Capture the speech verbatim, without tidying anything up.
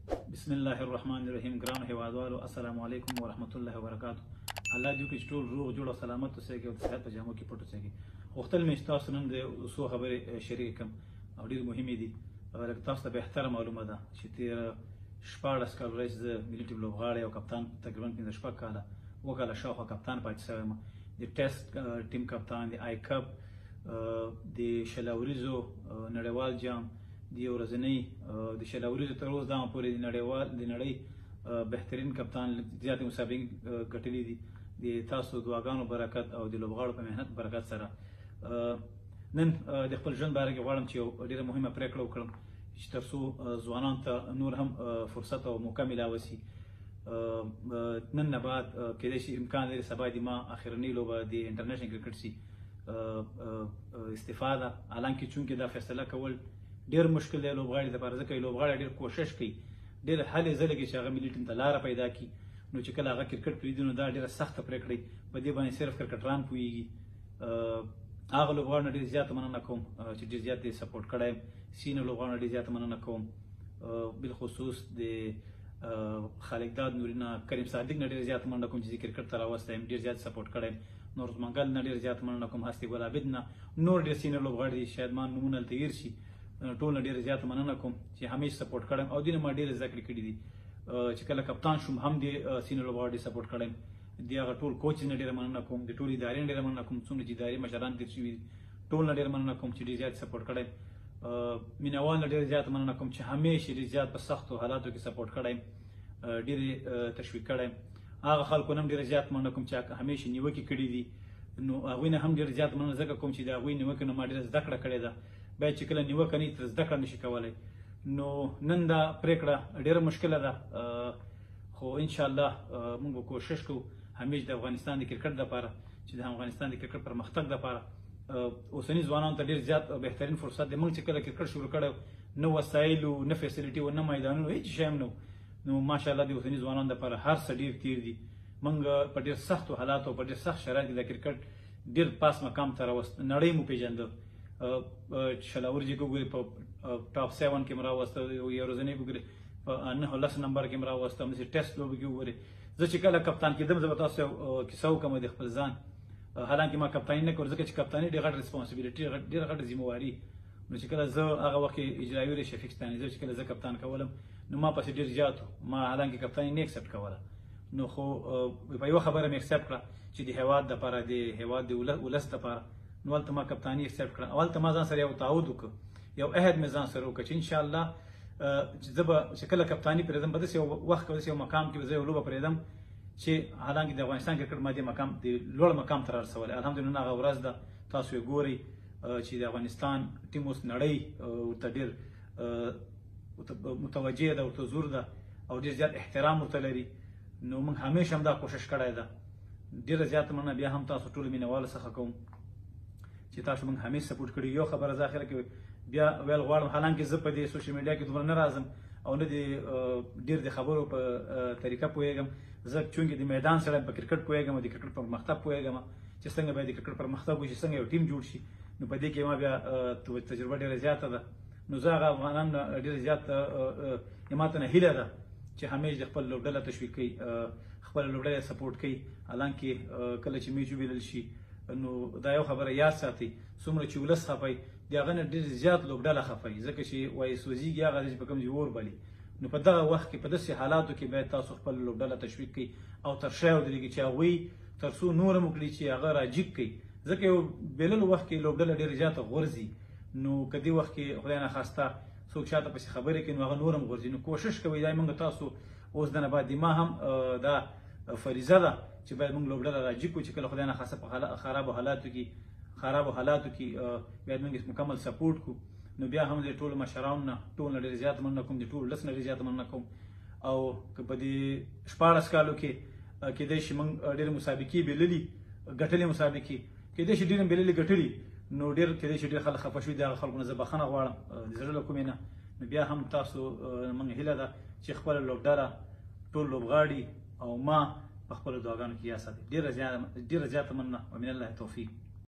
بسم الله الرحمن الرحیم. ګرانو هیوادوالو السلام علیکم ورحمت الله وبرکاتو. الله دې وکړي چې ټول روغ جوړ او سلامت اوسئ او د صحت په جامو کې پټ اوسئ. غوښتل مې چې تاسو نن د څو خبرې شریک کړم او ډېرې مهمې دي. لکه تاسو ته بهتره معلومه ده چې تېره شپاړس کال وروسته زه ملي ټیم لوبغاړی او کپتان تقریبا پنځه شپږ کاله اووه کاله شاوخوا کپتان پاتې شوی یم. د ټیسټ ټیم کپتان، د آی کپ، د شل اوریزو نړیوال جام، د یو ورځنۍ د شل اوریزو تر اوسه دغه پورې د نړیوال د نړۍ بهترین کپتان زیاتې مسابقې ګټلې دي. د تاسو دعاګانو برکت او د لوبغاړو په محنت برکت سره نن د خپل ژوند باره کې غواړم چې یو ډېره مهمه پرېکړه وکړم چې تر څو ځوانانو ته نور هم فرصت او موقع میلاوه شي. نن نه بعد کېدای شي امکان لري سبا د ما اخرنۍ لوبه د انټرنیشنل کرکټ شي استفاده، حالانکه چونکې دا فیصله کول ډېر مشکل دی لوبغاړي دپاره، ځکه لوبغاړی ډېر کوشش کوي، ډېر هلې ځلې کوي چې هغه ملي ټیم ته لاره پیدا کړي. نو چې کله هغه کرکټ پرېږدي نو دا ډېره سخته پرېکړه په دې باندې صرف کرکټران پوهېږي. هغه لوبغاړو نه ډېر زیاته مننه کوم چې ډېر زیات یې سپورټ کړی یم. سینه لوبغاړو نه ډېر زیاته مننه کوم، بالخصوص د خالقداد نوري نه، کریم صادق نه ډېر زیاته مننه کوم چې زه کرکټ ته راوستی یم، ډېر زیات سپورټ کړی یم. نورز منګل نه ډېر زیاته مننه کوم، هستي ګل عابد نه، نور ډېر سینر لوبغاړي دي، شاید ما نومونه هلته هېر شي. ټول نه ډېره زیاته مننه کوم چې همیشه سپورټ کړی یم او دوی نه ما ډېرې زده کړې کړي دي. چې کله کپتان شوم هم د سینر لوبغاړو ډېر سپورټ کړی یم. د هغه ټول کوچز نه ډېره مننه کوم، د ټولې ادارې نه ډېره مننه کوم، څومره چې ادارې مشران تېر شوي دي ټول نه ډېره مننه کوم چې ډېر زیات سپورټ کړی یم. مینهوال نه ډېره زیاته مننه کوم چې همیشه ډېر زیات په سختو حالاتو کې سپورټ کړی یم، ډېرې تشویق کړی یم. هغه خلکو نه هم ډېره زیات مننه کوم چې همیشه نیوکې کړي دي، نو هغوی نه هم ډېر زیات مننه ځکه کوم چې د هغوی نیوکې نه ما ډېره زده کړه کړې ده. باید چې کله نیوکه نه وي تر زده کړه نه شي کولی. نو نن دا پرېکړه ډېره مشکله ده، خو انشاءالله موږ به کوشش کوو همیشه د افغانستان د کرکټ دپاره چې د افغانستان د کرکټ پرمختګ دپاره اوسني ځوانانو ته ډېر زیات بهترین فرصت دی. موږ چې کله کرکټ شروع کړی نه وسایل و نه فیسیلیټي و نه میدانونه هېڅ شی هم نه و، نو ماشاءالله د اوسني ځوانانو دپاره هر څه ډېر تېر دي. موږ په ډېر سختو حالاتو او په ډېر سخت شرایطو کې د کرکټ ډېر پاس مقام ته راوست، نړۍ مو پېژنده. شل اورجې که وګورئ په ټاپ سیون کې م راوسته، یو ورځنۍ وګورئ په نهه لس نمبر کې م راوسته، همداسې ټیسټ لوبو کې وګورئ. زه چې کله کپتان کېدم زه به تاسو یو کیسه وکړم د خپل ځان، حالانکه ما کپتاني نه کول ځکه چې کپتاني ډېر غټ ریسپانسبیلیټي، ډېره غټه ذمهواري. نو چې کله زه هغه وخت کې اجرایي ولي شفیق ستانیزه چې کله زه کپتان کولم نو ما پسې ډېر زیات و، ما حالانکه کپتاني نه اکسپټ کوله. نو خو په یوه خبره مې اکسپټ کړه چې د هېواد دپاره، د هېواد د ولس دپاره، نو هلته ما کپتاني اکسپټ کړه او هلته ما ځان سره یو تعهد وکړ، یو عهد مې ځان سره وکړ چې انشاءالله چې زه به چې کله کپتاني پرېږدم په داسې یو وخت کې په داسې یو مقام کې به زه یو لوبه پرېږدم چې حالانکه د افغانستان کرکټ ما دې مقام د لوړ مقام ته رارسولی. الحمدلله هغه ورځ ده، تاسو یې ګورئ چې د افغانستان ټیم اوس نړۍ ورته ډېر متوجه ده، ورته زور ده او ډېر زیات احترام ورته لري. نو موږ همیشه هم دا کوشش کړی ده. ډېره زیاته مننه بیا هم تاسو ټولو مینهوالو څخه کوم چې تاسو موږ همیشه سپورټ کړي. یو خبره زه اخره کې بیا ویل غواړم، حالانکه زه په دې سوشل میډیا کې دومره نه راځم او نه د ډېر د خبرو په طریقه پوهېږم، زه چونکې د میدان سره په کرکټ پوهېږم او د کرکټ پرمختګ پوهېږم چې څنګه باید د کرکټ پرمختګ وشي، څنګه یو ټیم جوړ شي. نو په دې کې ما بیا تجربه ډېره زیاته ده. نو زه هغه افغانان ډېره زیات ما ته نه هیله ده چې همیشه د خپل لوبډله تشویق کوي، خپله لوبډله سپورټ کوي. حالانکه کله چې میچ وبایلل شي نو دا یو خبره یاد ساتئ، څومره چې ولس خفئ د هغه نه ډېر زیات لوبډله خفئ، ځکه چې وایي سوځېږي هغه چې په کوم ځای اور بلي. نو په دغه وخت کې په داسې حالاتو کې باید تاسو خپل لوبډله تشویق کوئ او تر شا یې ودرېږئ چې هغوی تر څو نور هم وکړي چې هغه راجیګ کړي، ځکه یو بېللو وخت کې لوبډله ډېره زیاته غورځي. نو که دې وخت کې خدای نخواسته څوک شاته پسې خبرې کوي نو هغه نور هم غورځي. نو کوشش کوئ دا موږ تاسو اوس د نه بعد د ما هم دا فریضه ده چې باید موږ لوبډله راجیګ کړو چې کله خدای نخواسته په خرابو حالاتو کې خرابو حالاتو کې باید موږ مکمل سپورټ کړو. نو بیا هم د ټولو مشرانو نه ټول نه ډېر زیات مننه کوم، د ټولو ولس نه ډېر زیات مننه کوم. او که په دې شپاړس کالو کې کېدای شي موږ ډېرې مسابقې بېللي ګټلې مسابقې کېدای شي ډېرې بېللې ګټلي، نو ډېر کېدای شي ډېر خلک خفه شوي، د هغه خلکو نه زه بښنه غواړم د زړه له کومې نه. نو بیا هم تاسو موږ هیله ده چې خپله لوبډله ټول لوبغاړي او ما په خپلو دعاګانو کې یاد ساتئ. ډېره زیاته مننه، ومن الله توفیق.